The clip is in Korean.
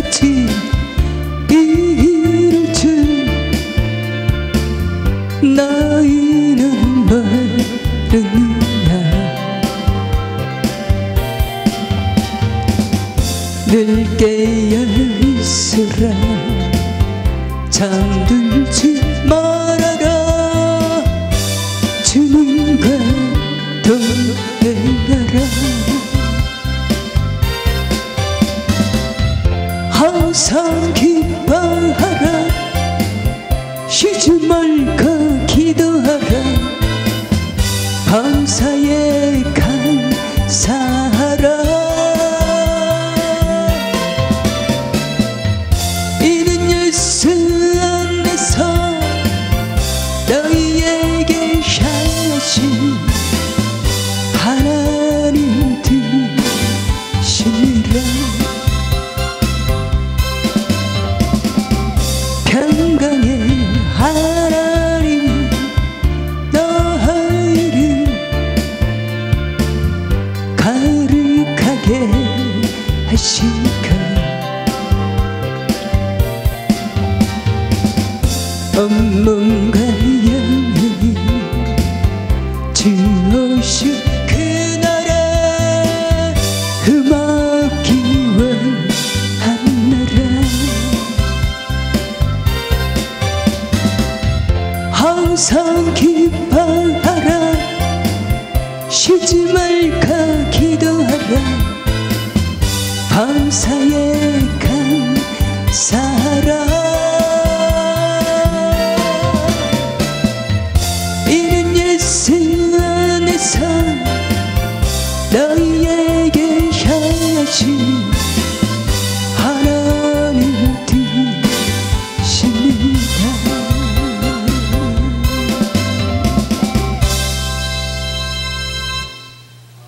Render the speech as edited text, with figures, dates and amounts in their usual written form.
같이 이룰 줄 너희는 모르느냐. 늘 깨어있으라 잠들지 말아라. 주님과 동행하라. 항상 기뻐하라. 쉬지 말고 기도하라. 밤사에 감사하라. 이는 예수 안에서 너희에게 하신 하나님 되시니라. 평강의 하나님 너희를 거룩하게 하실까. 온몸과 영혼이 주오신 그날에 흠없기 원하노라. 항상 기뻐하라. 쉬지 말고 기도하라. 밤사에 감사하라. 이는 예수 안에서 너희에게 하신